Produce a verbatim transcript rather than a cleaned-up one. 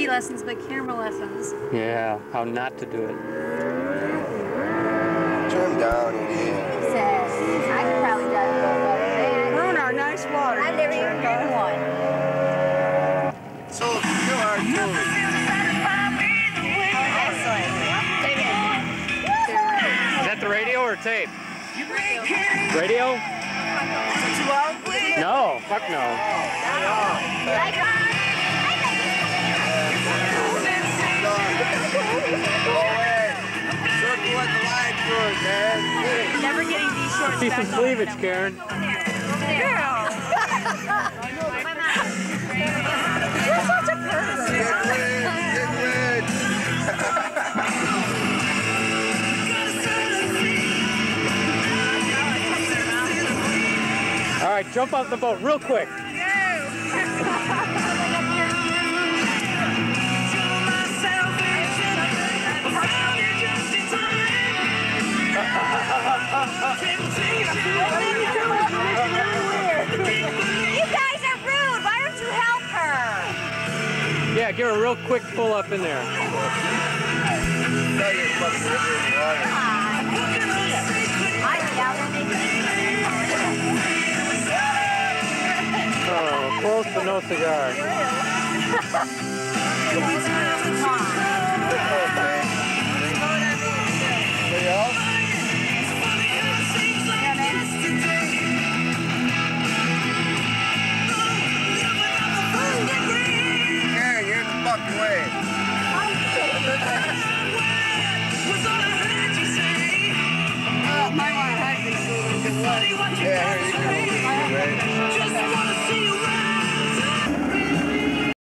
T V lessons, but camera lessons. Yeah, how not to do it. Turn down, idiot. Says, I could probably dive a little better than We're in our nice water. I've never even done one. So, you are too. Excellent. Is that the radio or tape? Radio? Too loud, please? No, fuck no. Circle at the line first, man. Never getting these shorts See back some on. cleavage, Karen. Yeah. You're such a person. Get rid, get rid. All right, jump off the boat real quick. You guys are rude. Why don't you help her? Yeah, give her a real quick pull up in there. Oh, close but no cigar. Anybody else? Yeah, you're the fucking way. Oh, my one had me so Yeah, here you